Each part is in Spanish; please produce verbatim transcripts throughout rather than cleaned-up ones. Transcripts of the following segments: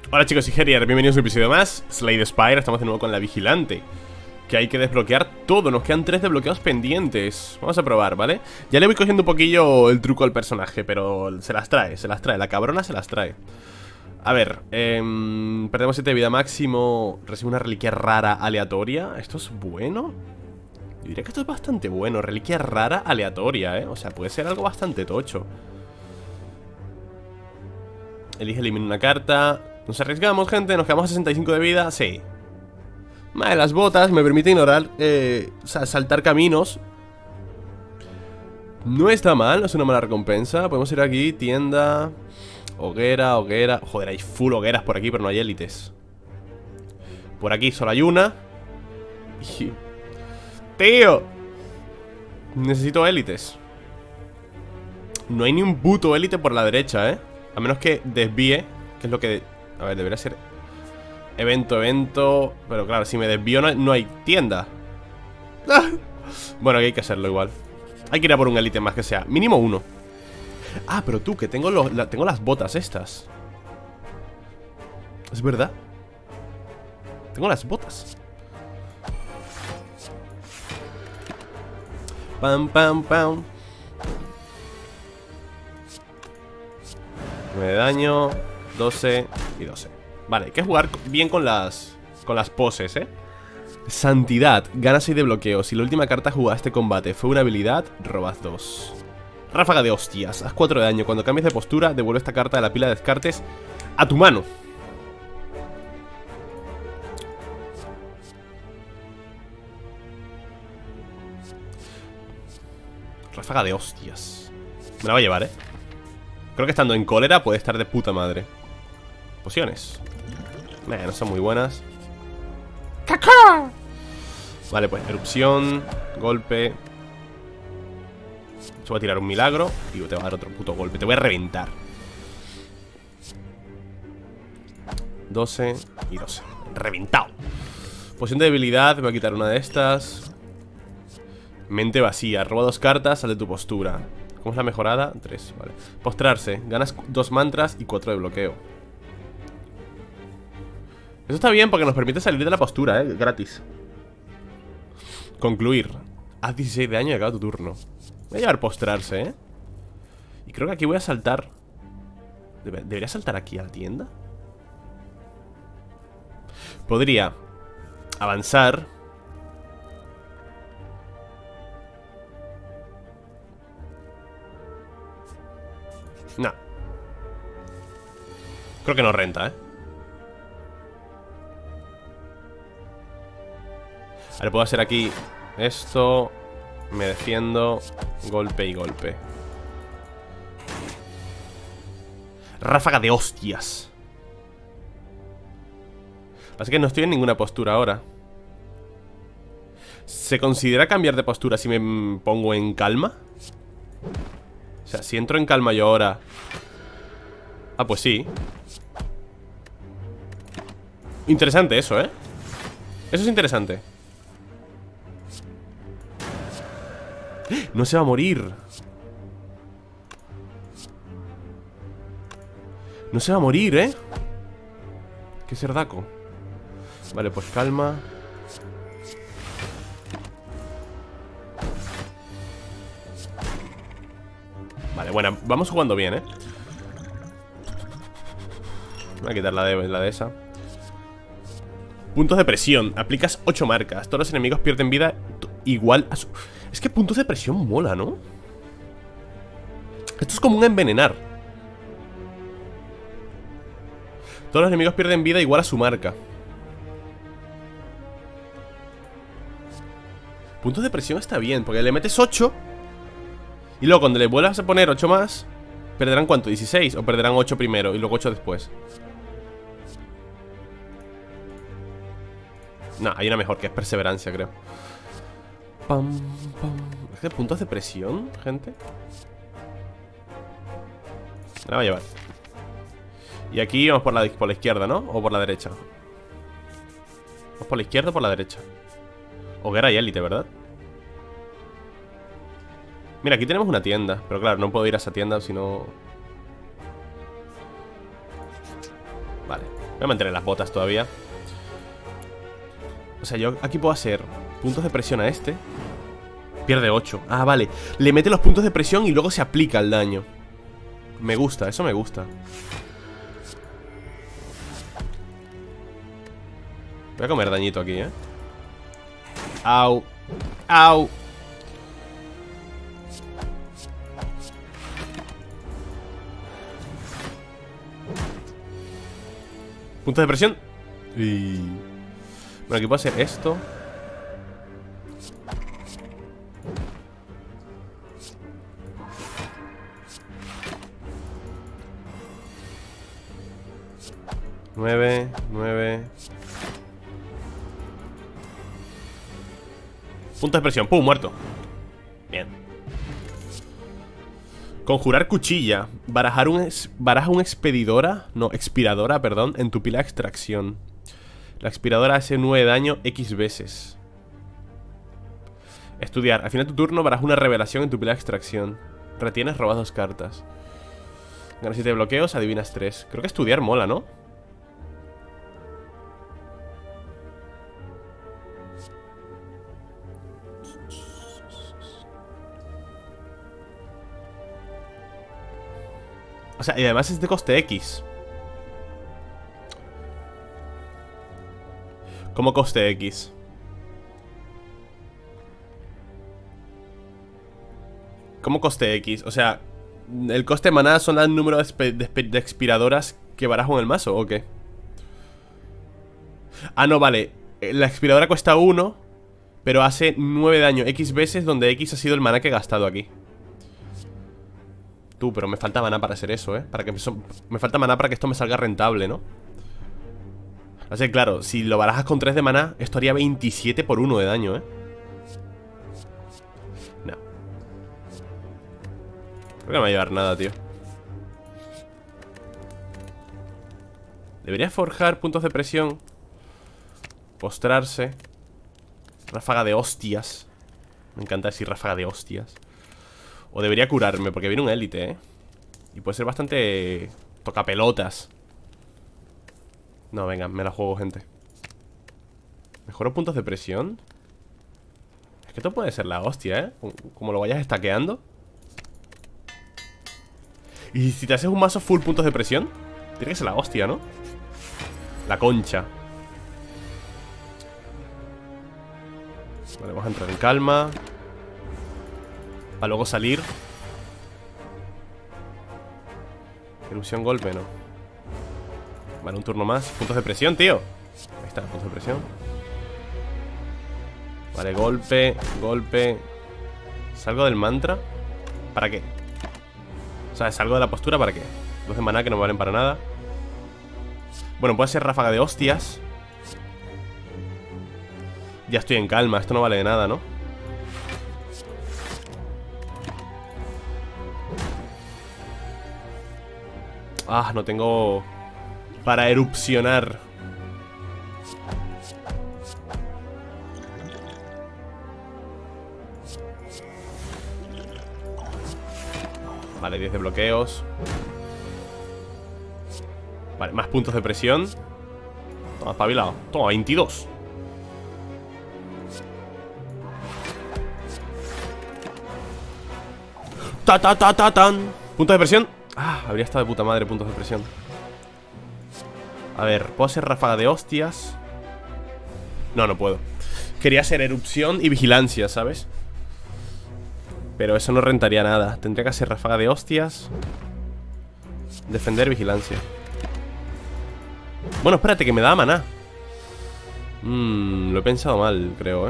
Hola chicos y Gerier, bienvenidos a un episodio más. Slay the Spire, estamos de nuevo con la Vigilante, que hay que desbloquear todo, nos quedan tres desbloqueos pendientes. Vamos a probar, ¿vale? Ya le voy cogiendo un poquillo el truco al personaje, pero se las trae, se las trae, la cabrona se las trae. A ver, eh, perdemos siete de vida máximo, recibe una reliquia rara aleatoria. ¿Esto es bueno? Yo diría que esto es bastante bueno, reliquia rara aleatoria, ¿eh? O sea, puede ser algo bastante tocho. Elige eliminar una carta. Nos arriesgamos, gente, nos quedamos a sesenta y cinco de vida. Sí. Vale, las botas me permiten ignorar, eh, o sea, saltar caminos. No está mal, no es una mala recompensa. Podemos ir aquí, tienda, hoguera, hoguera. Joder, hay full hogueras por aquí, pero no hay élites. Por aquí solo hay una. Y... ¡tío! Necesito élites. No hay ni un puto élite por la derecha, ¿eh? A menos que desvíe, que es lo que... A ver, debería ser... Evento, evento... Pero claro, si me desvío no hay, no hay tienda. Bueno, aquí hay que hacerlo igual. Hay que ir a por un élite más que sea. Mínimo uno. Ah, pero tú, que tengo, los, la, tengo las botas estas. Es verdad. Tengo las botas. Pam, pam, pam. nueve de daño, doce y doce. Vale, hay que jugar bien con las Con las poses, eh. Santidad, gana seis de bloqueo. Si la última carta jugada a este combate fue una habilidad, robas dos. Ráfaga de hostias, haz cuatro de daño. Cuando cambies de postura, devuelve esta carta de la pila de descartes a tu mano. Ráfaga de hostias. Me la va a llevar, eh. Creo que estando en cólera puede estar de puta madre. Pociones. Nah, no son muy buenas. ¡Cacá! Vale, pues erupción, golpe. Te voy a tirar un milagro y te voy a dar otro puto golpe. Te voy a reventar. doce y doce. Reventado. Poción de debilidad, me voy a quitar una de estas. Mente vacía, roba dos cartas, sal de tu postura. ¿Cómo es la mejorada? tres, vale. Postrarse, ganas dos mantras y cuatro de bloqueo. Eso está bien porque nos permite salir de la postura, eh, gratis. Concluir. Haz dieciséis de daño y acaba tu turno. Voy a llevar postrarse, eh. Y creo que aquí voy a saltar. ¿Debería saltar aquí a la tienda? Podría avanzar. No. Creo que no renta, eh. Ahora puedo hacer aquí esto. Me defiendo. Golpe y golpe. Ráfaga de hostias. Así que no estoy en ninguna postura ahora. ¿Se considera cambiar de postura si me pongo en calma? O sea, si entro en calma yo ahora... Ah, pues sí. Interesante eso, ¿eh? Eso es interesante. No se va a morir. No se va a morir, ¿eh? Qué cerdaco. Vale, pues calma. Vale, bueno, vamos jugando bien, ¿eh? Voy a quitar la de, la de esa. Puntos de presión. Aplicas ocho marcas. Todos los enemigos pierden vida igual a su... Es que puntos de presión mola, ¿no? Esto es como un envenenar. Todos los enemigos pierden vida igual a su marca. Puntos de presión está bien, porque le metes ocho. Y luego cuando le vuelvas a poner ocho más, ¿perderán cuánto? dieciséis. O perderán ocho primero y luego ocho después. No, hay una mejor que es perseverancia, creo. Pam, pam. ¿Es que puntos de presión, gente? Me la va a llevar. Y aquí vamos por la, por la izquierda, ¿no? O por la derecha. ¿Vamos por la izquierda o por la derecha? Hoguera y élite, ¿verdad? Mira, aquí tenemos una tienda. Pero claro, no puedo ir a esa tienda si no... Vale, voy a mantener las botas todavía. O sea, yo aquí puedo hacer puntos de presión a este. Pierde ocho. Ah, vale. Le mete los puntos de presión y luego se aplica el daño. Me gusta, eso me gusta. Voy a comer dañito aquí, ¿eh? Au. Au. Puntos de presión. Y... bueno, aquí puedo hacer esto. Nueve, nueve. Puntos de presión, pum, muerto. Bien. Conjurar cuchilla. Barajar un es, baraja un expedidora. No, expiradora, perdón. En tu pila de extracción. La expiradora hace nueve daño X veces. Estudiar. Al final de tu turno baraja una revelación en tu pila de extracción. Retienes, robas dos cartas. Ganas siete bloqueos, adivinas tres. Creo que estudiar mola, ¿no? O sea, y además es de coste X. ¿Cómo coste X? ¿Cómo coste X? O sea, ¿el coste de maná son el número de, de, de expiradoras que barajo en el mazo o qué? Ah, no, vale. La expiradora cuesta uno, pero hace nueve daño X veces, donde X ha sido el maná que he gastado aquí. Tú, pero me falta maná para hacer eso, ¿eh? Para que me, so me falta maná para que esto me salga rentable, ¿no? Así que claro, si lo barajas con tres de maná, esto haría veintisiete por uno de daño, ¿eh? No. Creo que no me va a llevar nada, tío. Debería forjar puntos de presión. Postrarse. Ráfaga de hostias. Me encanta decir ráfaga de hostias. O debería curarme, porque viene un élite, ¿eh? Y puede ser bastante... tocapelotas. No, venga, me la juego, gente. ¿Mejoro puntos de presión? Es que esto puede ser la hostia, ¿eh? Como lo vayas estaqueando. Y si te haces un mazo full puntos de presión, tiene que ser la hostia, ¿no? La concha. Vale, vamos a entrar en calma. Para luego salir. Erupción golpe, no. Vale, un turno más. Puntos de presión, tío. Ahí está, puntos de presión. Vale, golpe, golpe. ¿Salgo del mantra? ¿Para qué? O sea, salgo de la postura, ¿para qué? Dos de maná que no me valen para nada. Bueno, puede ser ráfaga de hostias. Ya estoy en calma, esto no vale de nada, ¿no? Ah, no tengo para erupcionar. Vale, diez de bloqueos. Vale, más puntos de presión. Toma, espabilado. Toma, veintidós. Ta ta ta ta tan. Puntos de presión. Ah, habría estado de puta madre puntos de presión. A ver, ¿puedo hacer ráfaga de hostias? No, no puedo. Quería hacer erupción y vigilancia, ¿sabes? Pero eso no rentaría nada. Tendría que hacer ráfaga de hostias. Defender, vigilancia. Bueno, espérate, que me da maná. Mmm, lo he pensado mal, creo, ¿eh?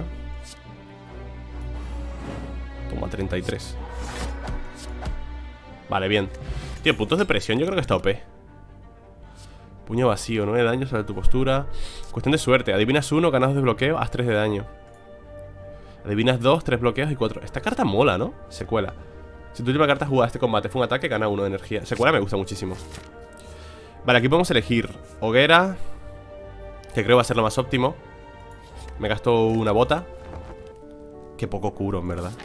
Toma, treinta y tres. Vale, bien. Tío, puntos de presión, yo creo que está O P. Puño vacío, nueve de daño sobre tu postura. Cuestión de suerte, adivinas uno, ganas dos de bloqueo, haz tres de daño. Adivinas dos, tres bloqueos y cuatro. Esta carta mola, ¿no? Secuela. Si tu última carta jugada este combate fue un ataque, gana uno de energía. Secuela me gusta muchísimo. Vale, aquí podemos elegir hoguera, que creo va a ser lo más óptimo. Me gasto una bota. Qué poco curo, en verdad.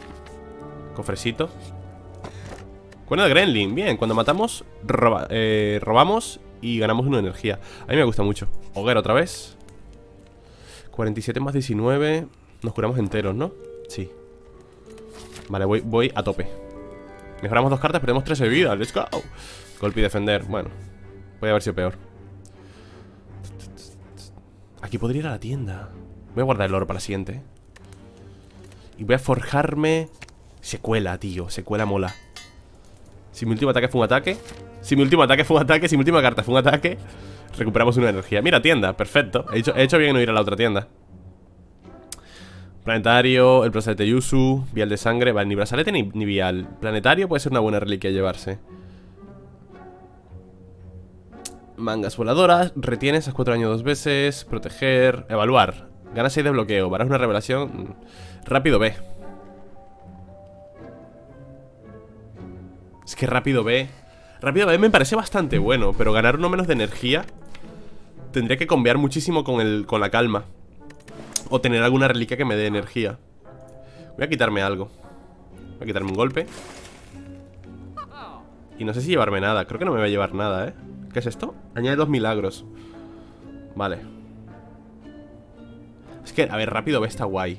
Cofrecito. Cuerno de Gremlin, bien, cuando matamos roba, eh, robamos y ganamos una energía. A mí me gusta mucho. Hoguera otra vez. cuarenta y siete más diecinueve. Nos curamos enteros, ¿no? Sí. Vale, voy, voy a tope. Mejoramos dos cartas, perdemos tres de vida. Let's go. Golpe y defender. Bueno, puede haber sido peor. Aquí podría ir a la tienda. Voy a guardar el oro para la siguiente. Y voy a forjarme secuela, tío. Secuela mola. Si mi último ataque fue un ataque. Si mi último ataque fue un ataque. Si mi última carta fue un ataque. Recuperamos una energía. Mira, tienda, perfecto. He hecho, he hecho bien en no ir a la otra tienda. Planetario, el brazalete Yuzu, vial de sangre. Vale, ni brazalete ni, ni vial. Planetario puede ser una buena reliquia llevarse. Mangas voladoras. Retiene esas cuatro daños dos veces. Proteger. Evaluar. Gana seis de bloqueo. Varás una revelación. Rápido B. Es que rápido B. Rápido B me parece bastante bueno. Pero ganar uno menos de energía tendría que combiar muchísimo con, el, con la calma. O tener alguna reliquia que me dé energía. Voy a quitarme algo. Voy a quitarme un golpe. Y no sé si llevarme nada. Creo que no me voy a llevar nada, ¿eh? ¿Qué es esto? Añade dos milagros. Vale. Es que, a ver, rápido B está guay.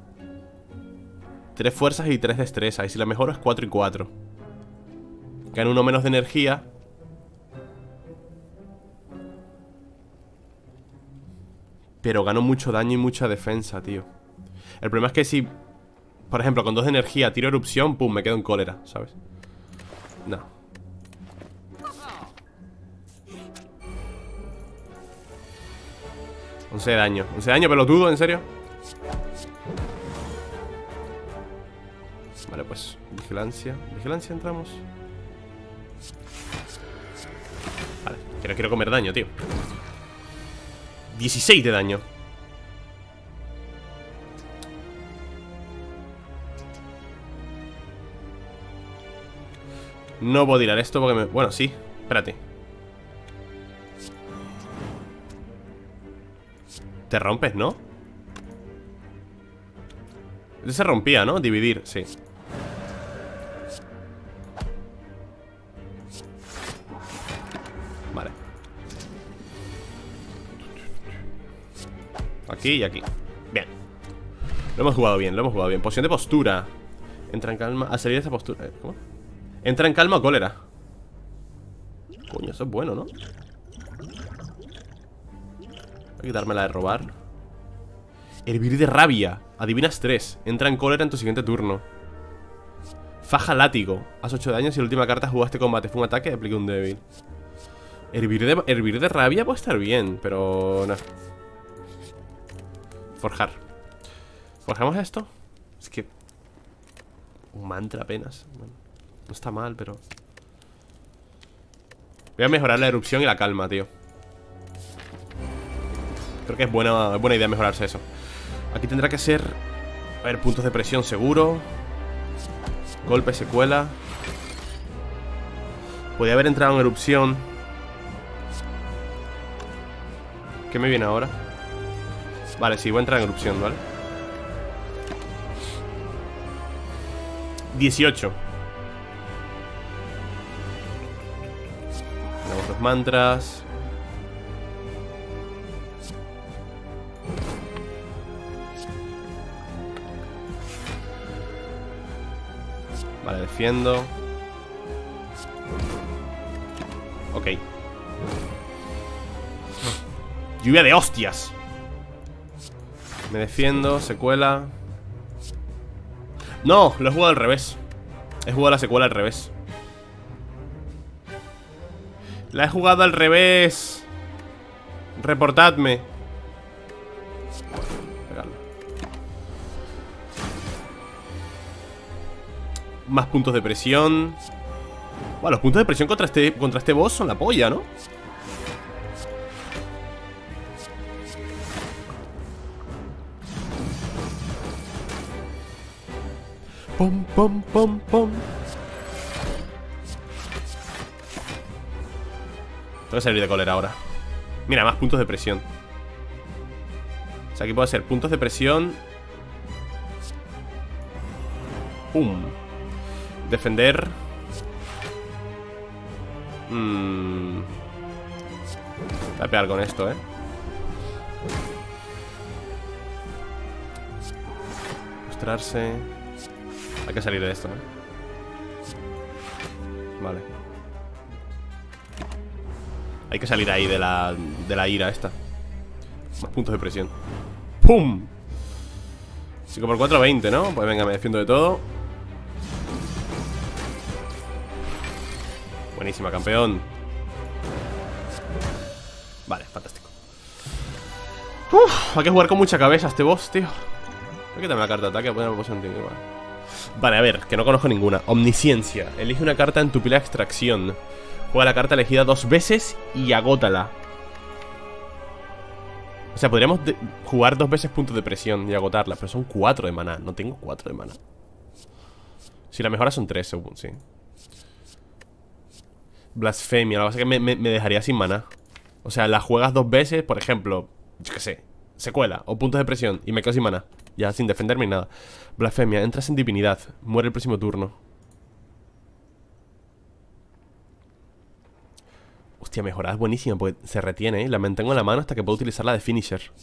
Tres fuerzas y tres destreza. Y si la mejoro es cuatro y cuatro. Gano uno menos de energía. Pero gano mucho daño y mucha defensa, tío. El problema es que si, por ejemplo, con dos de energía tiro erupción, pum, me quedo en cólera, ¿sabes? No. once de daño. once de daño, pelotudo, ¿en serio? Vale, pues, vigilancia. Vigilancia entramos. Vale, que no quiero comer daño, tío. dieciséis de daño. No puedo tirar esto porque me... Bueno, sí, espérate. Te rompes, ¿no? Este se rompía, ¿no? Dividir, sí. Vale. Aquí y aquí. Bien. Lo hemos jugado bien, lo hemos jugado bien. Posición de postura. Entra en calma. A salir de esa postura. ¿Cómo? Entra en calma o cólera. Coño, eso es bueno, ¿no? Voy a quitarme la de robar. Hervir de rabia. Adivinas tres. Entra en cólera en tu siguiente turno. Faja látigo. Haz ocho de daño si la última carta jugaste combate fue un ataque, aplica un débil. Hervir de, hervir de rabia puede estar bien, pero no. Forjar. ¿Forjamos esto? Es que... un mantra apenas. Bueno, no está mal, pero... Voy a mejorar la erupción y la calma, tío. Creo que es buena, buena idea mejorarse eso. Aquí tendrá que ser... A ver, puntos de presión seguro. Golpe, secuela. Podría haber entrado en erupción. ¿Qué me viene ahora? Vale, sí, voy a entrar en erupción, ¿vale? dieciocho. Tenemos los mantras. Vale, defiendo. Ok. Lluvia de hostias. Me defiendo, secuela. No, lo he jugado al revés. He jugado la secuela al revés. La he jugado al revés. Reportadme. Más puntos de presión. Bueno, los puntos de presión contra este, contra este boss son la polla, ¿no? Pom, pom, pom, pom. Tengo que salir de cólera ahora. Mira, más puntos de presión. O sea, aquí puedo hacer puntos de presión. Pum. Defender. mm. Voy a pegar con esto, eh. Mostrarse. Hay que salir de esto, ¿eh? Vale. Hay que salir ahí de la, de la ira esta. Más puntos de presión. ¡Pum! cinco por cuatro, veinte, ¿no? Pues venga, me defiendo de todo. Buenísima, campeón. Vale, fantástico. Uf, hay que jugar con mucha cabeza este boss, tío. Voy a quitarme la carta de ataque. Voy a poner un igual. Vale, a ver, que no conozco ninguna. Omnisciencia. Elige una carta en tu pila de extracción. Juega la carta elegida dos veces y agótala. O sea, podríamos jugar dos veces puntos de presión y agotarla, pero son cuatro de maná. No tengo cuatro de maná. Si la mejora son tres, según, sí. Blasfemia, lo que pasa es que me, me, me dejaría sin maná. O sea, la juegas dos veces, por ejemplo, yo qué sé, secuela o puntos de presión y me quedo sin maná. Ya, sin defenderme ni nada. Blasfemia, entras en divinidad. Muere el próximo turno. Hostia, mejorada es buenísima porque se retiene, ¿eh? La mantengo en la mano hasta que puedo utilizarla de finisher.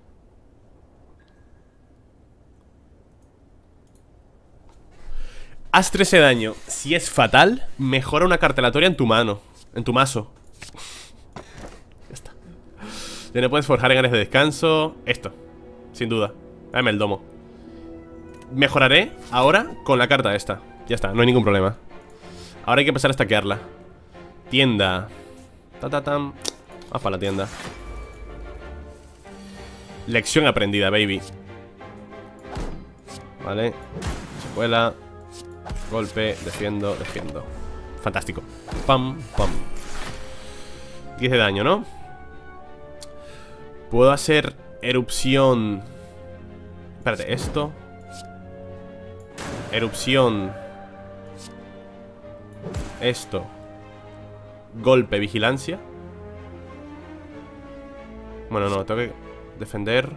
Haz trece de daño. Si es fatal, mejora una carta aleatoria en tu mano. En tu mazo. Ya está. Ya no puedes forjar en áreas de descanso. Esto, sin duda. Dame el domo. Mejoraré ahora con la carta esta. Ya está, no hay ningún problema. Ahora hay que empezar a stackearla. Tienda. Ta, ta, tam. Vamos para la tienda. Lección aprendida, baby. Vale. Secuela. Golpe, defiendo, defiendo. Fantástico. Pam, pam. diez de daño, ¿no? Puedo hacer erupción. Espérate, esto. Erupción. Esto. Golpe, vigilancia. Bueno, no, tengo que defender.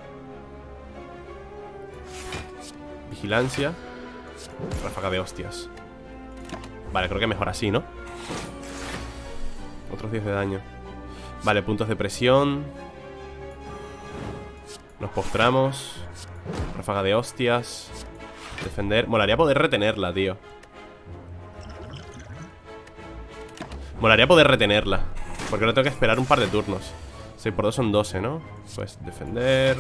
Vigilancia. Ráfaga de hostias. Vale, creo que mejor así, ¿no? Otros diez de daño. Vale, puntos de presión. Nos postramos. Ráfaga de hostias. Defender. Molaría poder retenerla, tío. Molaría poder retenerla. Porque no tengo que esperar un par de turnos. seis por dos son doce, ¿no? Pues defender.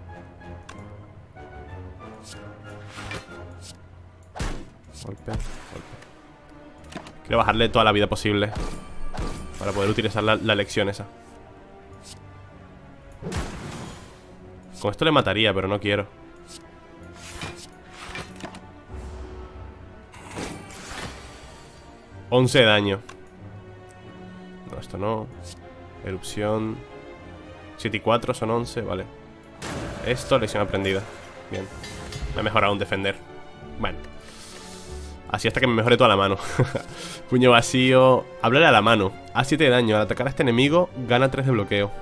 Golpe, golpe. Quiero bajarle toda la vida posible para poder utilizar la, la lección esa. Con esto le mataría, pero no quiero. once de daño. No, esto no. Erupción. siete y cuatro son once, vale. Esto, lección aprendida. Bien. Me ha mejorado un defender. Bueno. Así hasta que me mejore toda la mano. Puño vacío. Háblale a la mano. A siete de daño. Al atacar a este enemigo, gana tres de bloqueo.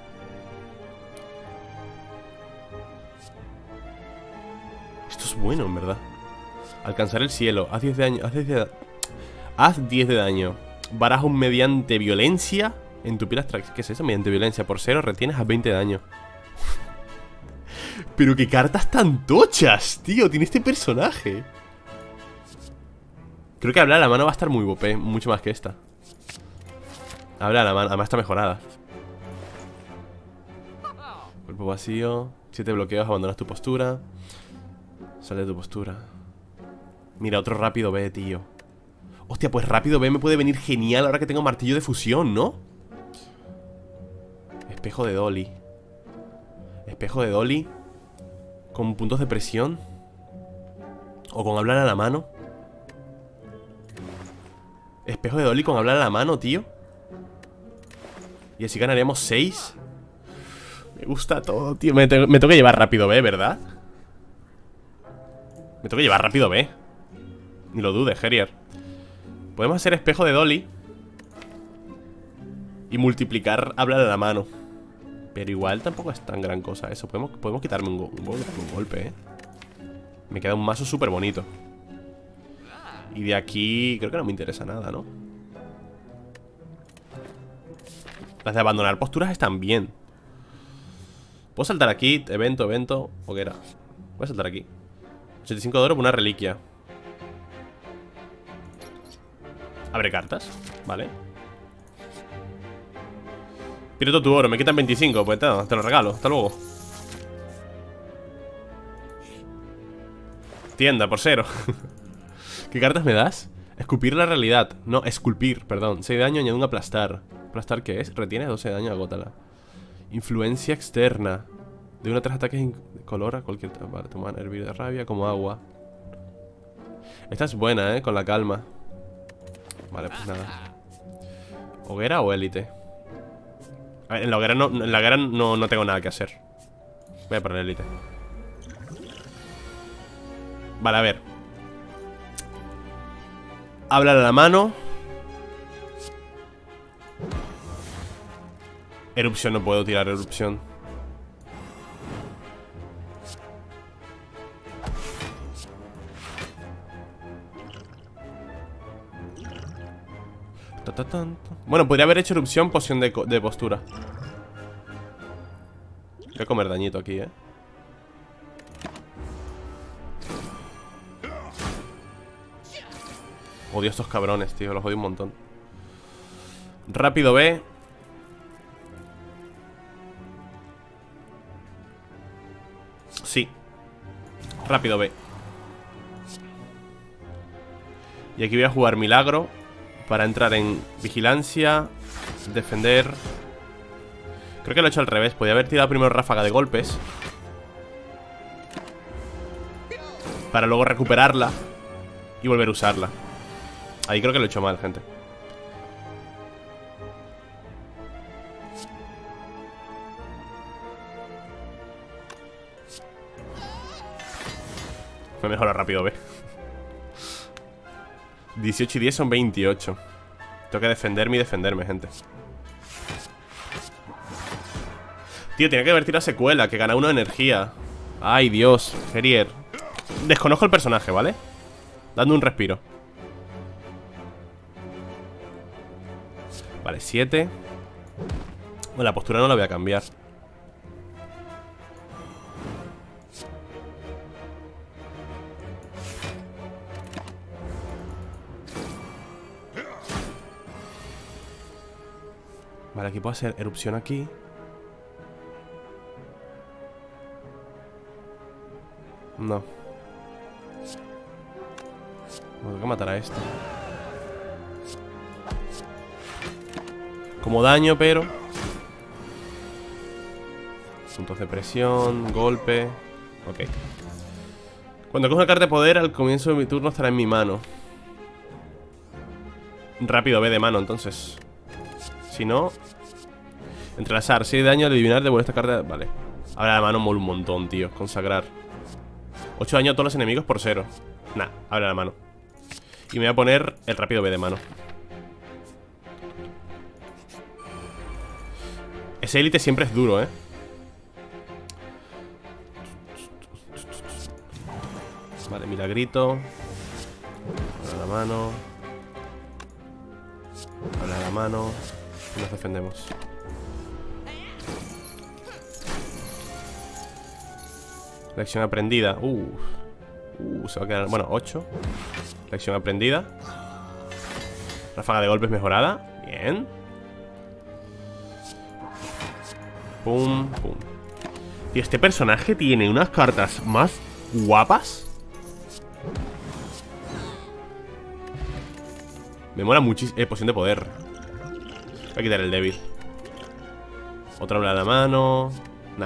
Esto es bueno, en verdad. Alcanzar el cielo. Haz diez de daño. Haz diez de, haz diez de daño. Baraja un mediante violencia en tu pila. ¿Qué es eso? Mediante violencia. Por cero retienes a veinte de daño. Pero qué cartas tan tochas, tío. Tiene este personaje. Creo que hablar a la mano va a estar muy bope. Mucho más que esta. Hablar a la mano. Además está mejorada. Cuerpo vacío. siete bloqueos. Abandonas tu postura. Sale de tu postura. Mira, otro rápido B, tío. Hostia, pues rápido B me puede venir genial ahora que tengo martillo de fusión, ¿no? Espejo de Dolly. Espejo de Dolly. Con puntos de presión. O con hablar a la mano. Espejo de Dolly con hablar a la mano, tío. Y así ganaríamos seis. Me gusta todo, tío. Me, te me tengo que llevar rápido B, ¿verdad? Me tengo que llevar rápido B. Ni lo dudes, Harrier. Podemos hacer espejo de Dolly y multiplicar hablar a la mano. Pero igual tampoco es tan gran cosa eso. Podemos, podemos quitarme un, go un, go un golpe, ¿eh? Me queda un mazo súper bonito. Y de aquí creo que no me interesa nada, ¿no? Las de abandonar posturas están bien. Puedo saltar aquí, evento, evento, hoguera. Voy a saltar aquí. ochenta y cinco de oro por una reliquia. Abre cartas, vale. Pierdo tu oro, me quitan veinticinco. Pues te, te lo regalo, hasta luego. Tienda, por cero. ¿Qué cartas me das? Escupir la realidad. No, esculpir, perdón. seis de daño, añade un aplastar. ¿Aplastar qué es? Retiene doce de daño, agótala. Influencia externa. De uno a tres ataques incolora cualquier... Vale, toma hervir de rabia como agua. Esta es buena, eh, con la calma. Vale, pues nada. ¿Hoguera o élite? A ver, en la hoguera no, en la hoguera no, no tengo nada que hacer. Voy a poner élite. Vale, a ver. Hablar a la mano. Erupción, no puedo tirar erupción. Bueno, podría haber hecho erupción, poción de, de postura. Voy a comer dañito aquí, eh. Odio a estos cabrones, tío, los odio un montón. Rápido B. Sí. Rápido B. Y aquí voy a jugar milagro para entrar en vigilancia, defender. Creo que lo he hecho al revés. Podría haber tirado primero ráfaga de golpes para luego recuperarla y volver a usarla. Ahí creo que lo he hecho mal, gente. Fue mejor a rápido B. dieciocho y diez son veintiocho. Tengo que defenderme y defenderme, gente. Tío, tenía que haber tirado secuela, que gana uno de energía. Ay, Dios, Gerier. Desconozco el personaje, ¿vale? Dando un respiro. Vale, siete. Bueno, la postura no la voy a cambiar. Vale, aquí puedo hacer erupción aquí. No. Tengo que matar a este. Como daño, pero puntos de presión, golpe. Ok. Cuando cojo una carta de poder, al comienzo de mi turno estará en mi mano. Rápido B de mano, entonces. Si no, entrelazar, seis de daño al adivinar, devuelve esta carta. Vale. Ahora la mano mola un montón, tío. Consagrar. ocho de daño a todos los enemigos por cero. Nah, abre la mano. Y me voy a poner el rápido B de mano. Ese élite siempre es duro, eh. Vale, milagrito. Abre la mano. Abre la mano. Y nos defendemos. Lección aprendida. Uh. Uh, se va a quedar. Bueno, ocho. Lección aprendida. Ráfaga de golpes mejorada. Bien. Pum, pum. Y este personaje tiene unas cartas más guapas. Me mola muchísimo. Eh, poción de poder. Voy a quitar el débil. Otra ola de la mano. Nada.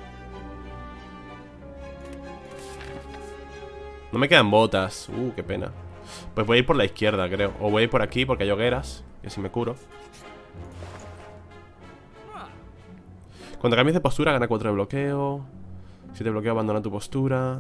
No me quedan botas. Uh, qué pena. Pues voy a ir por la izquierda, creo. O voy a ir por aquí porque hay hogueras. Y así me curo. Cuando cambies de postura, gana cuatro de bloqueo. Si te bloqueo, abandona tu postura.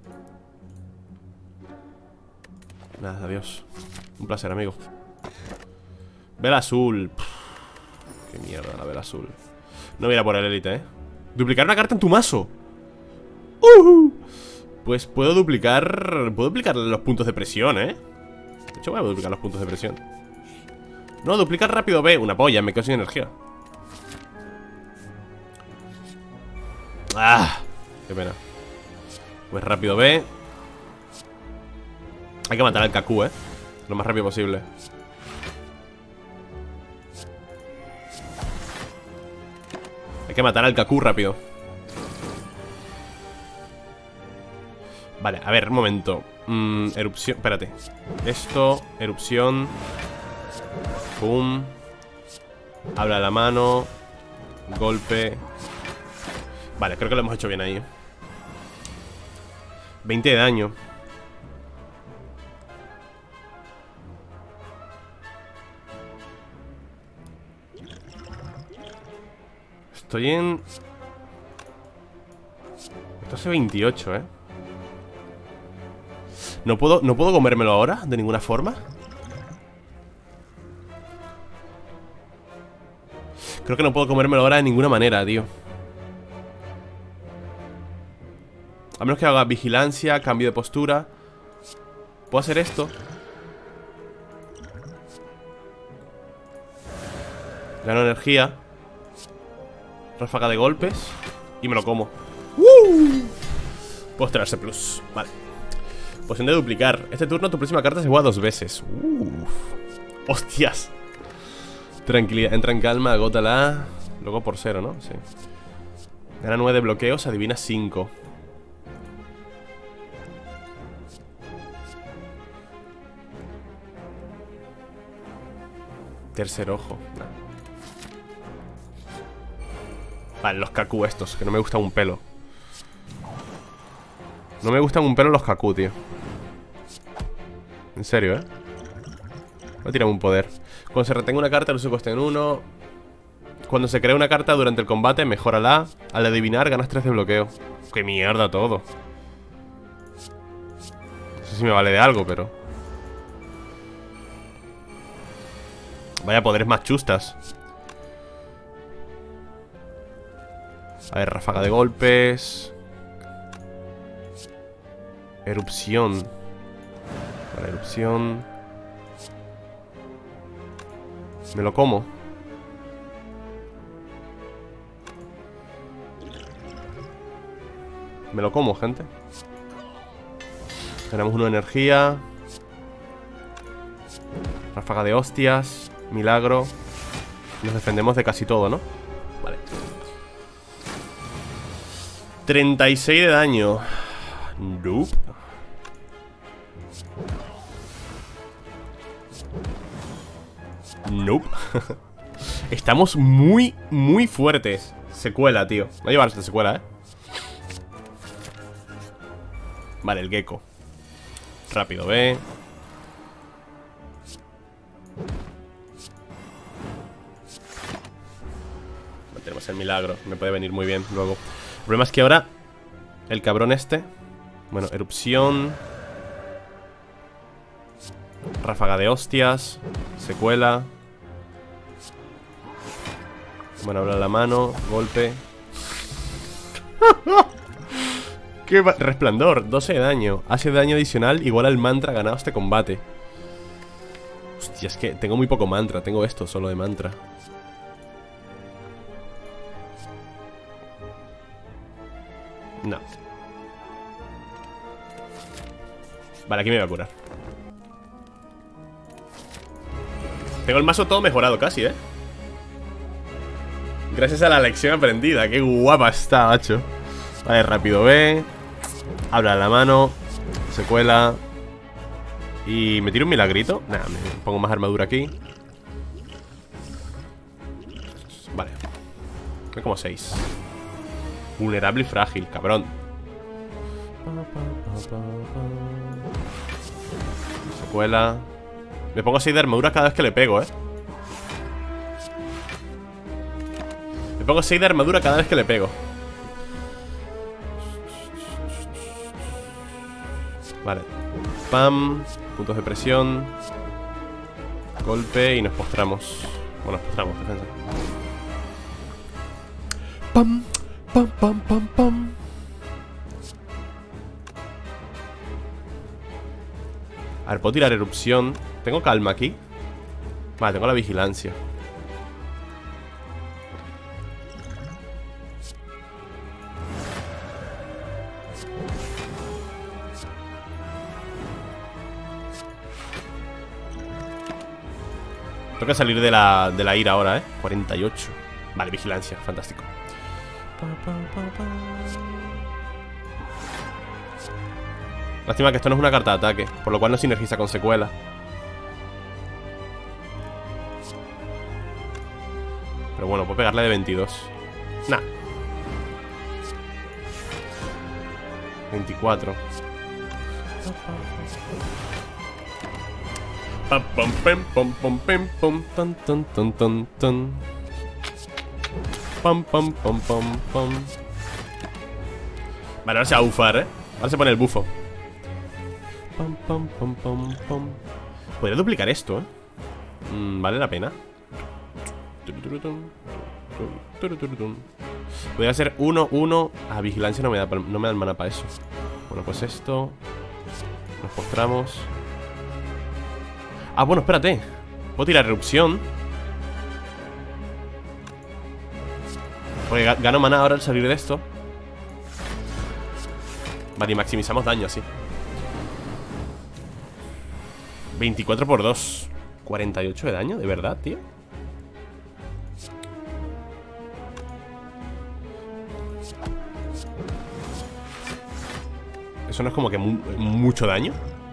Nada, adiós. Un placer, amigo. Vela azul. Pff, qué mierda la vela azul. No voy a ir a por el élite, eh. Duplicar una carta en tu mazo. Uh, pues puedo duplicar. Puedo duplicar los puntos de presión, eh. De hecho voy a duplicar los puntos de presión. No, duplicar rápido B. Una polla, me quedo sin energía. ¡Ah! Qué pena. Pues rápido B. Hay que matar al Kaku, eh. Lo más rápido posible. Hay que matar al Kaku rápido. Vale, a ver, un momento. mm, Erupción, espérate. Esto, erupción. Pum. Habla la mano. Golpe. Vale, creo que lo hemos hecho bien ahí. veinte de daño. Estoy en... Esto hace veintiocho, eh. ¿No puedo, ¿No puedo comérmelo ahora? ¿De ninguna forma? Creo que no puedo comérmelo ahora de ninguna manera, tío. A menos que haga vigilancia, cambio de postura. ¿Puedo hacer esto? Gano energía. Ráfaga de golpes. Y me lo como. ¡Uh! Puedo traerse plus. Vale. Poción de duplicar. Este turno tu próxima carta se juega dos veces. Uf. Hostias. Tranquilidad. Entra en calma, agótala. Luego por cero, ¿no? Sí. Gana nueve de bloqueos, adivina cinco. Tercer ojo. Nah. Vale, los Kaku estos, que no me gustan un pelo. No me gustan un pelo los Kaku, tío. En serio, ¿eh? Voy a tirar un poder. Cuando se retenga una carta, el uso coste en uno. Cuando se crea una carta durante el combate, mejórala. Al adivinar, ganas tres de bloqueo. ¡Qué mierda todo! No sé si me vale de algo, pero... Vaya poderes más chustas. A ver, ráfaga de golpes. Erupción. Vale, erupción. Me lo como. Me lo como, gente. Tenemos una energía. Ráfaga de hostias. Milagro. Nos defendemos de casi todo, ¿no? Vale. treinta y seis de daño. Nope. Nope. Estamos muy, muy fuertes. Secuela, tío. No llevarse de secuela, eh. Vale, el gecko. Rápido, ve. Tenemos el milagro. Me puede venir muy bien luego. El problema es que ahora el cabrón este. Bueno, erupción. Ráfaga de hostias. Secuela. Bueno, habla la mano. Golpe. ¡Qué resplandor! doce de daño. Hace daño adicional igual al mantra ganado este combate. Hostia, es que tengo muy poco mantra. Tengo esto solo de mantra. No. Vale, aquí me voy a curar. Tengo el mazo todo mejorado casi, ¿eh? Gracias a la lección aprendida. Qué guapa está, macho. Vale, rápido ve. Habla la mano. Secuela. Y me tiro un milagrito. Nada, me pongo más armadura aquí. Vale. Hay como seis. Vulnerable y frágil, cabrón. Secuela. Me pongo seis de armadura cada vez que le pego, eh. Me pongo seis de armadura cada vez que le pego. Vale. Pam. Puntos de presión. Golpe y nos postramos. Bueno, nos postramos, defensa. Pam. Pam, pam, pam, pam. A ver, puedo tirar erupción. ¿Tengo calma aquí? Vale, tengo la vigilancia. Tengo que salir de la, de la ira ahora, ¿eh? cuarenta y ocho. Vale, vigilancia, fantástico. Lástima que esto no es una carta de ataque, por lo cual no sinergiza con secuela. Pero bueno, puedo pegarle de veintidós. Nah. veinticuatro. Pam pam pam pam pam pam pam tan tan tan tan tan. Pam pam pam pam pam. Vale, ahora se va a bufar, ¿eh? Ahora se pone el bufo. Pam pam pam pam pam. Podría duplicar esto, ¿eh? Mm, vale la pena. Podría ser uno, uno. Ah, vigilancia no me da, no me da mana para eso. Bueno, pues esto. Nos postramos. Ah, bueno, espérate. Puedo tirar erupción. Porque gano mana ahora al salir de esto. Vale, y maximizamos daño así. veinticuatro por dos. cuarenta y ocho de daño, ¿de verdad, tío? Eso no es como que mu mucho daño.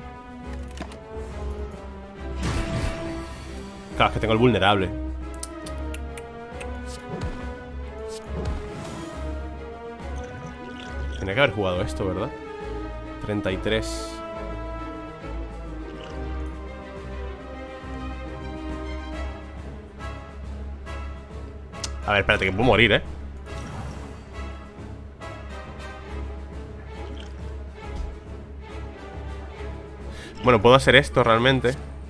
Claro, es que tengo el vulnerable. Tenía que haber jugado esto, ¿verdad? treinta y tres. A ver, espérate, que puedo morir, ¿eh? Bueno, puedo hacer esto realmente.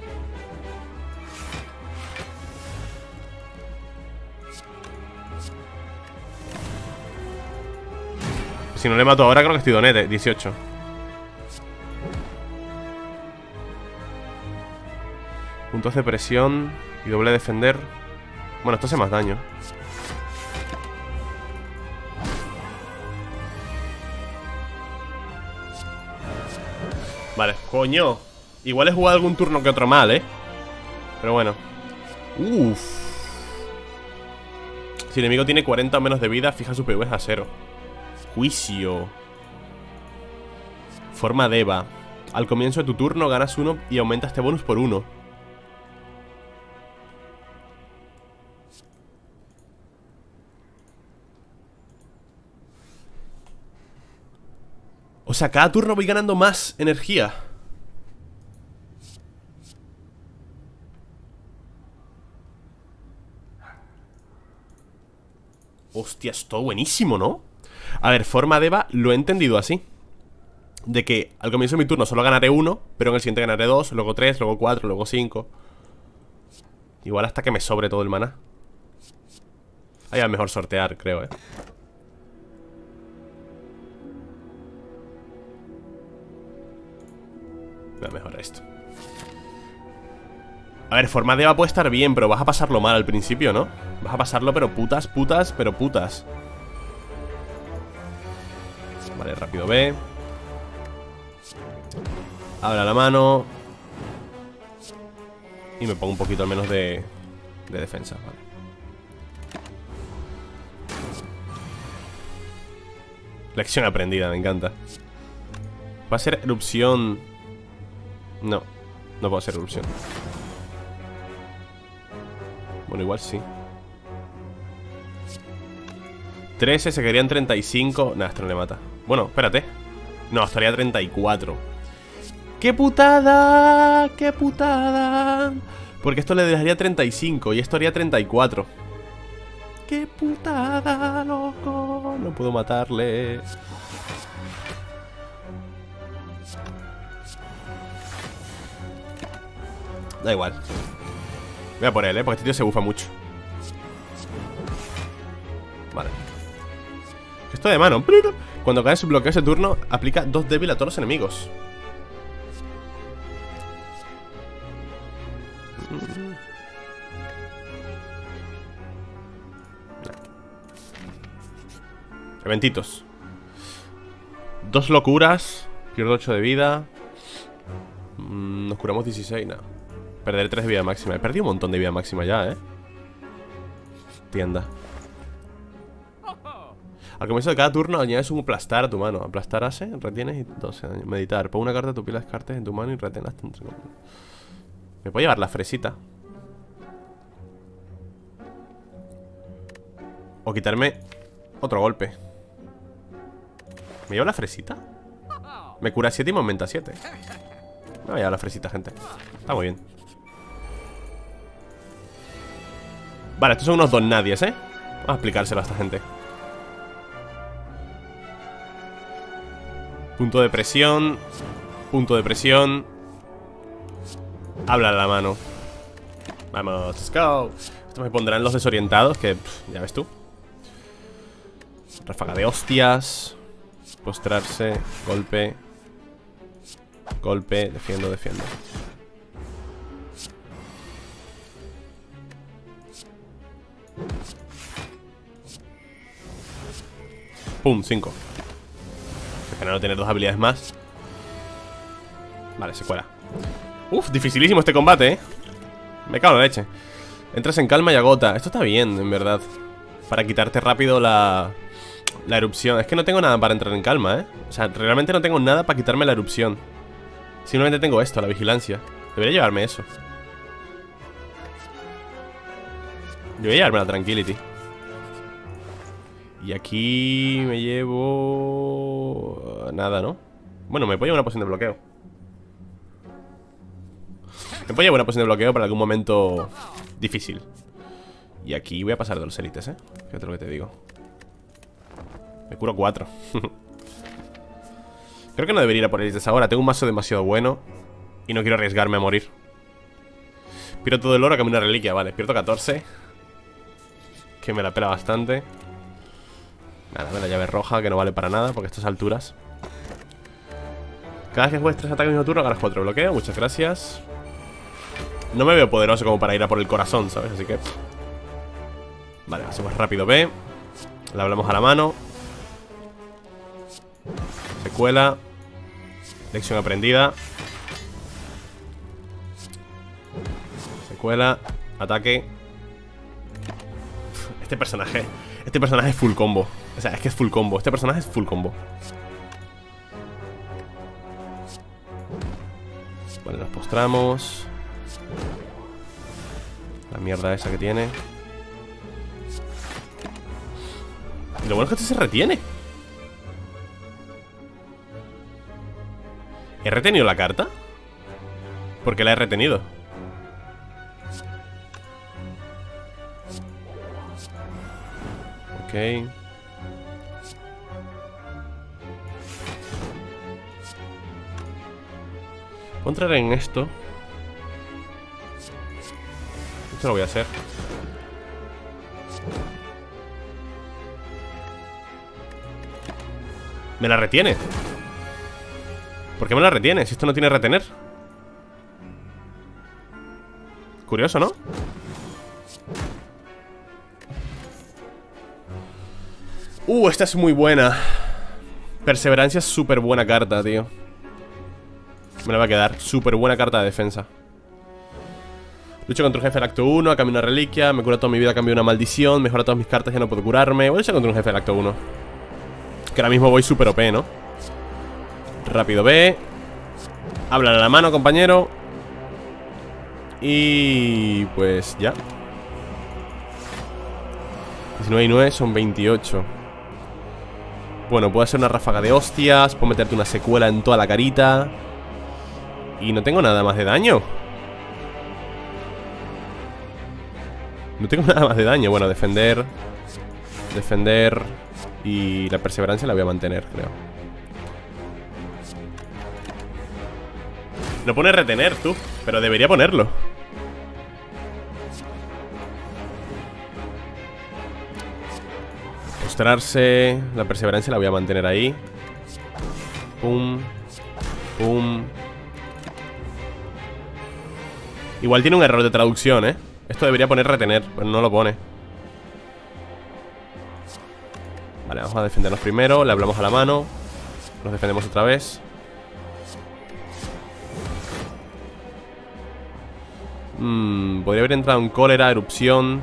Si no le mato ahora, creo que estoy donete. dieciocho. Puntos de presión y doble defender. Bueno, esto hace más daño. Vale, coño. Igual he jugado algún turno que otro mal, ¿eh? Pero bueno. Uff. Si el enemigo tiene cuarenta o menos de vida, fija su P V a cero. Juicio. Forma de Eva. Al comienzo de tu turno ganas uno y aumenta este bonus por uno. O sea, cada turno voy ganando más energía. Hostia, es todo buenísimo, ¿no? A ver, forma de Eva lo he entendido así. De que al comienzo de mi turno solo ganaré uno, pero en el siguiente ganaré dos, luego tres, luego cuatro, luego cinco. Igual hasta que me sobre todo el maná. Ahí es mejor sortear, creo, eh. Voy a mejorar esto. A ver, forma de Eva puede estar bien, pero vas a pasarlo mal al principio, ¿no? Vas a pasarlo, pero putas, putas, pero putas. Vale, rápido B. Abra la mano. Y me pongo un poquito al menos de, de defensa, vale. Lección aprendida, me encanta. Va a ser erupción. No, no puedo hacer erupción. Bueno, igual sí. trece, se quedarían treinta y cinco. Nah, esto no le mata. Bueno, espérate. No, estaría treinta y cuatro. ¡Qué putada! ¡Qué putada! Porque esto le dejaría treinta y cinco y esto haría treinta y cuatro. ¡Qué putada, loco! No puedo matarle. Da igual. Voy a por él, ¿eh? Porque este tío se bufa mucho. Vale. Esto de mano. Cuando cae su bloqueo ese turno, aplica dos débil a todos los enemigos. Eventitos. Dos locuras. Pierdo ocho de vida. mm, Nos curamos dieciséis, nada. Perderé tres de vida máxima. He perdido un montón de vida máxima ya, eh. Tienda. Al comienzo de cada turno añades un aplastar a tu mano. Aplastar hace, retienes y doce daño. Meditar. Pon una carta de tu pila de cartas en tu mano y retén hasta un segundo. ¿Me puedo llevar la fresita? O quitarme otro golpe. ¿Me llevo la fresita? Me cura siete y me aumenta siete. Me voy a llevar la fresita, gente. Está muy bien. Vale, estos son unos don nadies, ¿eh? Vamos a explicárselo a esta gente. Punto de presión. Punto de presión. Habla a la mano. Vamos, let's go. Esto me pondrán los desorientados, que pff, ya ves tú. Ráfaga de hostias. Postrarse. Golpe. Golpe. Defiendo, defiendo. Pum, cinco. Es que no tener dos habilidades más. Vale, se cuela. Uf, dificilísimo este combate, eh. Me cago en la leche. Entras en calma y agota. Esto está bien, en verdad. Para quitarte rápido la... La erupción. Es que no tengo nada para entrar en calma, eh. O sea, realmente no tengo nada para quitarme la erupción. Simplemente tengo esto, la vigilancia. Debería llevarme eso. Debería llevarme la tranquility. Y aquí me llevo... Nada, ¿no? Bueno, me puedo llevar una poción de bloqueo. Me puedo llevar una poción de bloqueo para algún momento difícil. Y aquí voy a pasar de los élites, ¿eh? Fíjate lo que te digo. Me curo cuatro. Creo que no debería ir a por élites ahora. Tengo un mazo demasiado bueno y no quiero arriesgarme a morir. Pierdo todo el oro a cambio de una reliquia. Vale, pierdo catorce. Que me la pela bastante. Nada, dame la llave roja, que no vale para nada, porque a estas alturas. Cada vez que juegues tres ataques al mismo turno, ganas cuatro de bloqueo. Muchas gracias. No me veo poderoso como para ir a por el corazón, ¿sabes? Así que... Vale, hacemos rápido B. Le hablamos a la mano. Secuela. Lección aprendida. Secuela. Ataque. Este personaje... Este personaje es full combo. O sea, es que es full combo. Este personaje es full combo. Vale, nos postramos. La mierda esa que tiene. Y lo bueno es que este se retiene. ¿He retenido la carta? ¿Por qué la he retenido? Ok. Voy a entrar en esto. Esto lo voy a hacer. Me la retiene. ¿Por qué me la retiene? Si esto no tiene retener. Curioso, ¿no? Uh, esta es muy buena. Perseverancia es súper buena carta, tío. Me la va a quedar. Súper buena carta de defensa. Lucho contra un jefe del acto uno, a cambio de una reliquia. Me cura toda mi vida a cambio de una maldición. Mejora todas mis cartas, ya no puedo curarme. Voy a luchar contra un jefe del acto uno. Que ahora mismo voy súper O P, ¿no? Rápido B. Háblale a la mano, compañero. Y... pues ya. diecinueve y nueve son veintiocho. Bueno, puedo hacer una ráfaga de hostias. Puedo meterte una secuela en toda la carita. Y no tengo nada más de daño. No tengo nada más de daño. Bueno, defender. Defender. Y la perseverancia la voy a mantener, creo. No pone retener, tú. Pero debería ponerlo. Postrarse. La perseverancia la voy a mantener ahí. Pum. Pum. Igual tiene un error de traducción, ¿eh? Esto debería poner retener, pero no lo pone. Vale, vamos a defendernos primero. Le hablamos a la mano. Nos defendemos otra vez. Mm, podría haber entrado en cólera, erupción.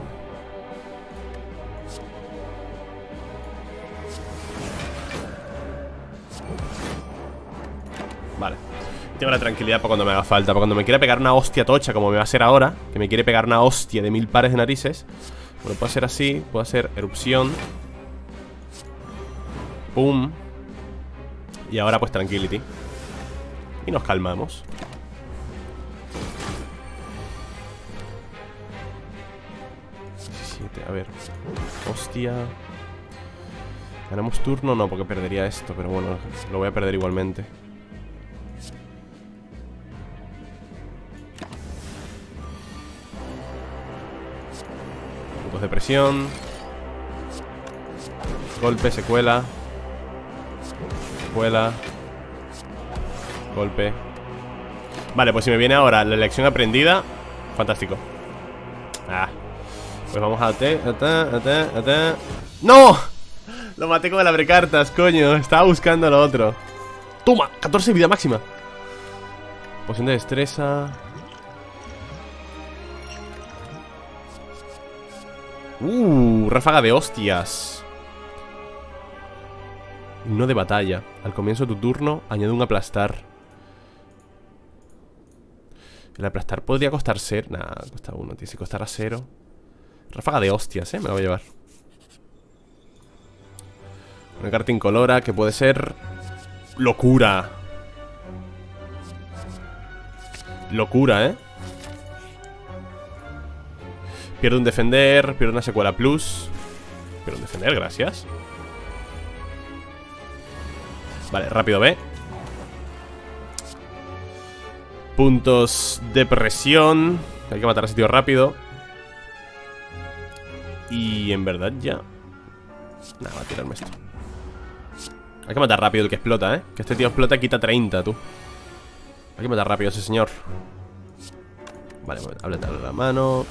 Vale. Tengo la tranquilidad para cuando me haga falta. Para cuando me quiera pegar una hostia tocha, como me va a hacer ahora, que me quiere pegar una hostia de mil pares de narices. Bueno, puedo hacer así. Puedo hacer erupción. Pum. Y ahora pues tranquility. Y nos calmamos. diecisiete, a ver. Hostia. ¿Ganamos turno? No, porque perdería esto. Pero bueno, lo voy a perder igualmente. Puntos de presión. Golpe, secuela. Secuela. Golpe. Vale, pues si me viene ahora la lección aprendida, fantástico. Ah. Pues vamos a te, a te, a te, a te. ¡No! Lo maté con el abrecartas, coño. Estaba buscando lo otro. ¡Toma! catorce vida máxima. Poción de destreza. Uh, ráfaga de hostias. Himno de batalla. Al comienzo de tu turno, añade un aplastar. El aplastar podría costar cero. Nah, cuesta uno, tiene que costar a cero. Ráfaga de hostias, eh, me la voy a llevar. Una carta incolora que puede ser locura. Locura, eh. Pierdo un defender, pierdo una secuela plus. Pierdo un defender, gracias. Vale, rápido B. Puntos de presión. Hay que matar a ese tío rápido. Y en verdad ya. Nada, va a tirarme esto. Hay que matar rápido el que explota, eh. Que este tío explota y quita treinta, tú. Hay que matar rápido a ese señor. Vale, háblate a la mano.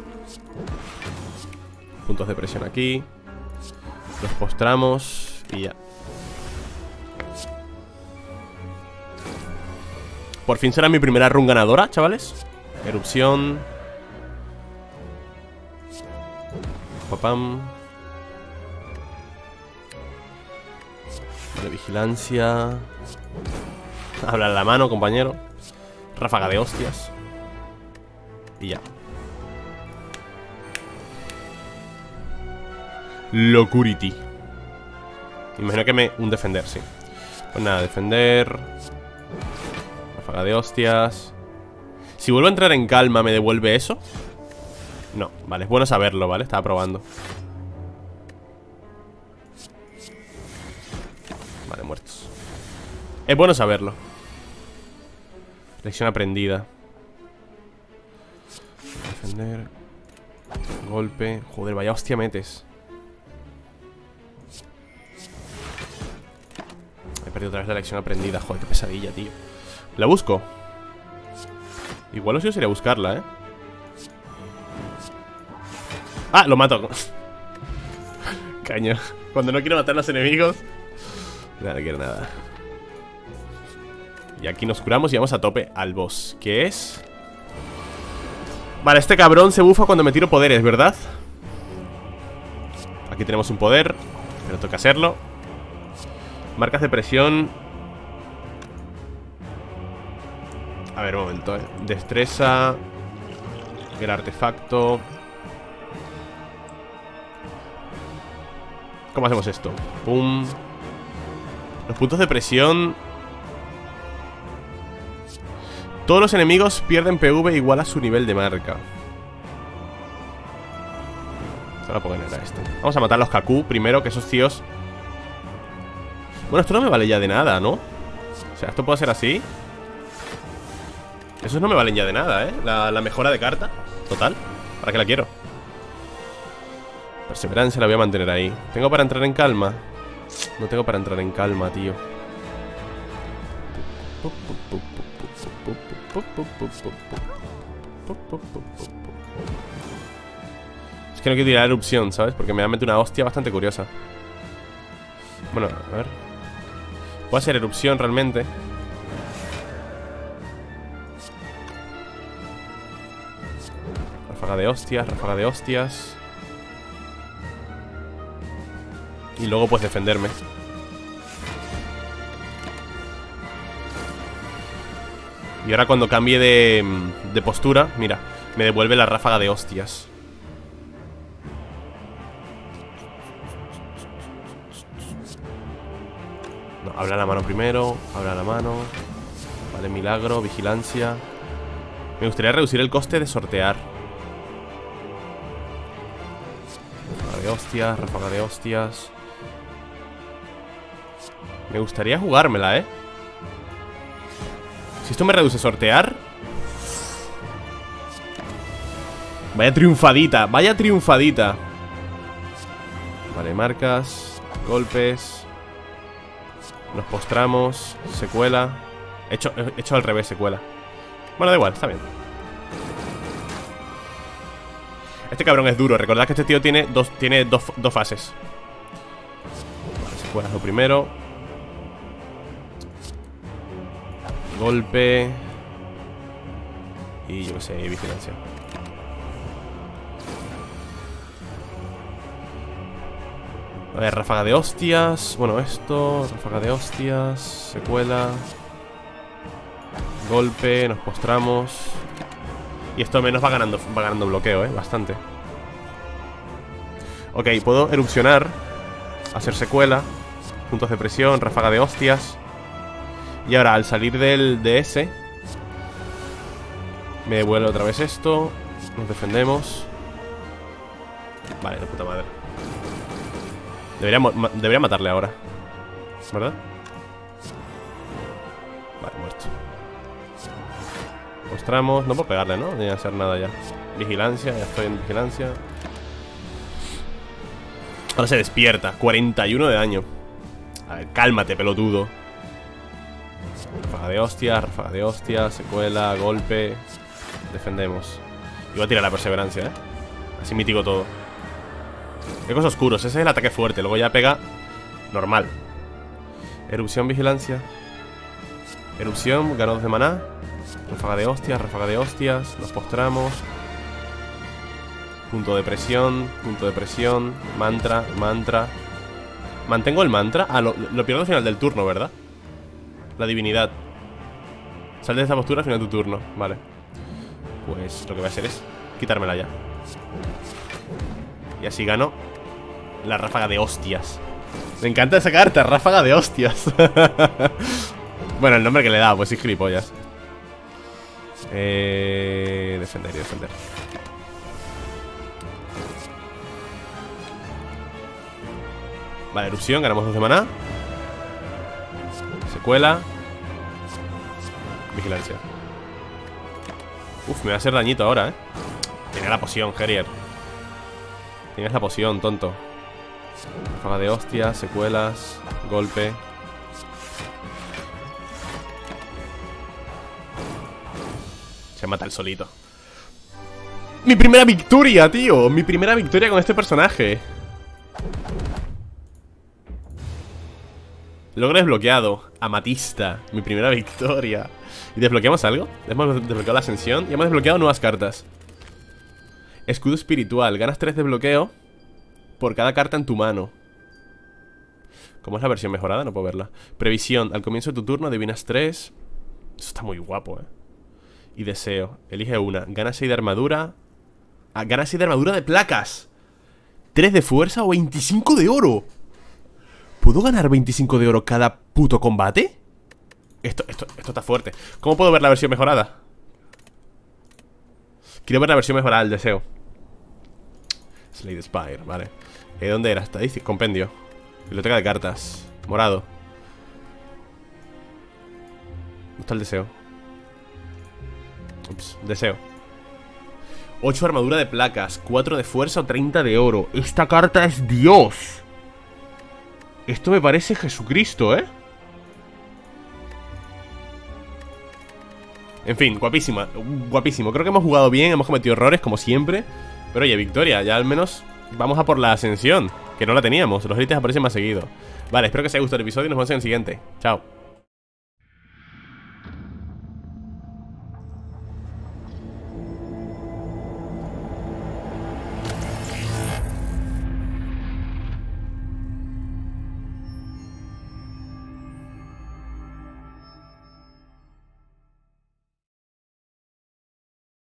Puntos de presión aquí. Los postramos. Y ya. Por fin será mi primera run ganadora, chavales. Erupción. Papam. De vigilancia. Habla en la mano, compañero. Ráfaga de hostias. Y ya. Locurity. Imagino que me... un defender, sí. Pues nada, defender. Ráfaga de hostias. Si vuelvo a entrar en calma, ¿me devuelve eso? No, vale, es bueno saberlo, ¿vale? Estaba probando. Vale, muertos. Es bueno saberlo. Lección aprendida. Defender. Golpe. Joder, vaya hostia metes. He perdido otra vez la lección aprendida. Joder, qué pesadilla, tío. La busco. Igual lo suyo sería buscarla, ¿eh? ¡Ah! Lo mato. Caño. Cuando no quiero matar a los enemigos. Nada, no quiero nada. Y aquí nos curamos y vamos a tope al boss. ¿Qué es? Vale, este cabrón se bufa cuando me tiro poderes, ¿verdad? Aquí tenemos un poder, pero toca hacerlo. Marcas de presión. A ver, un momento, eh. Destreza. El artefacto. ¿Cómo hacemos esto? Pum. Los puntos de presión. Todos los enemigos pierden P V igual a su nivel de marca. Ahora puedo ganar a esto. Vamos a matar a los Kaku primero, que esos tíos... Bueno, esto no me vale ya de nada, ¿no? O sea, esto puede ser así. Esos no me valen ya de nada, ¿eh? La, la mejora de carta. Total. ¿Para qué la quiero? Perseverancia la voy a mantener ahí. ¿Tengo para entrar en calma? No tengo para entrar en calma, tío. Es que no quiero tirar erupción, ¿sabes? Porque me va a meter una hostia bastante curiosa. Bueno, a ver. Puede ser erupción realmente. Ráfaga de hostias, ráfaga de hostias. Y luego pues defenderme. Y ahora cuando cambie de, de postura, mira, me devuelve la ráfaga de hostias. No, habla la mano primero. Habla la mano. Vale, milagro, vigilancia. Me gustaría reducir el coste de sortear. Ráfaga de hostias, ráfaga de hostias. Me gustaría jugármela, ¿eh? Si esto me reduce sortear. Vaya triunfadita, vaya triunfadita. Vale, marcas. Golpes. Nos postramos. Secuela. He hecho, he hecho al revés, secuela. Bueno, da igual, está bien. Este cabrón es duro. Recordad que este tío tiene dos, tiene dos, dos fases. Vale, secuela es lo primero. Golpe. Y yo qué sé, vigilancia. A ver, ráfaga de hostias. Bueno, esto, ráfaga de hostias. Secuela. Golpe, nos postramos. Y esto al menos va ganando, va ganando bloqueo, eh, bastante. Ok, puedo erupcionar. Hacer secuela. Puntos de presión, ráfaga de hostias. Y ahora al salir del D S me devuelve otra vez esto. Nos defendemos. Vale, de puta madre. Debería, debería matarle ahora, ¿verdad? Vale, muerto. Mostramos, no puedo pegarle, ¿no? Ni hacer nada ya. Vigilancia, ya estoy en vigilancia. Ahora se despierta, cuarenta y uno de daño. A ver, cálmate, pelotudo. Ráfaga de hostias, ráfaga de hostias. Secuela, golpe. Defendemos. Y voy a tirar la perseverancia, ¿eh? Así mitigo todo. Ecos oscuros, ese es el ataque fuerte. Luego ya pega normal. Erupción, vigilancia. Erupción, gano dos de maná. Ráfaga de hostias, ráfaga de hostias. Nos postramos. Punto de presión, punto de presión. Mantra, mantra. ¿Mantengo el mantra? Ah, lo, lo pierdo al final del turno, ¿verdad? La divinidad. Sal de esta postura al final de tu turno. Vale. Pues lo que voy a hacer es quitármela ya. Y así gano la ráfaga de hostias. Me encanta esa carta, ráfaga de hostias. Bueno, el nombre que le he dado, pues sí, gilipollas. Eh, defender y defender. Vale, erupción, ganamos dos de maná. Secuela. Vigilancia. Uf, me va a hacer dañito ahora, eh. Tenía la poción, Harrier. Tienes la poción, tonto. Ráfaga de hostias, secuelas. Golpe. Se mata el solito. ¡Mi primera victoria, tío! Mi primera victoria con este personaje. Logro desbloqueado. Amatista. Mi primera victoria. ¿Y desbloqueamos algo? Hemos desbloqueado la ascensión y hemos desbloqueado nuevas cartas. Escudo espiritual. Ganas tres de bloqueo por cada carta en tu mano. ¿Cómo es la versión mejorada? No puedo verla. Previsión. Al comienzo de tu turno adivinas tres. Eso está muy guapo, eh. Y deseo. Elige una. Gana seis de armadura. Ah, gana seis de armadura de placas. tres de fuerza o veinticinco de oro. ¿Puedo ganar veinticinco de oro cada puto combate? Esto, esto, esto está fuerte. ¿Cómo puedo ver la versión mejorada? Quiero ver la versión mejorada del deseo. Slade Spire, vale. ¿Eh, ¿Dónde era? Estadística, compendio. Biblioteca de cartas. Morado. ¿Dónde está el deseo? Ups, deseo. ocho armadura de placas, cuatro de fuerza o treinta de oro. Esta carta es Dios. Esto me parece Jesucristo, ¿eh? En fin, guapísima, guapísimo. Creo que hemos jugado bien, hemos cometido errores como siempre. Pero oye, victoria, ya al menos vamos a por la ascensión. Que no la teníamos, los élites aparecen más seguido. Vale, espero que os haya gustado el episodio y nos vemos en el siguiente. Chao.